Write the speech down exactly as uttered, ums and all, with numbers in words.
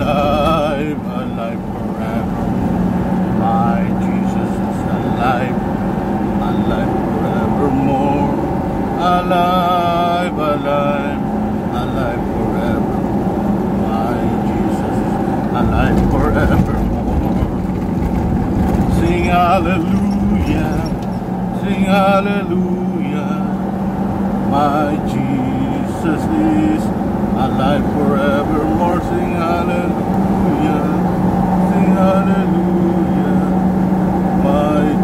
alive, alive forever. My Jesus is alive, alive forevermore. Alive, alive, alive forever. My Jesus is alive forevermore. Sing hallelujah, sing hallelujah. My Jesus is alive forevermore. Sing hallelujah, sing hallelujah. My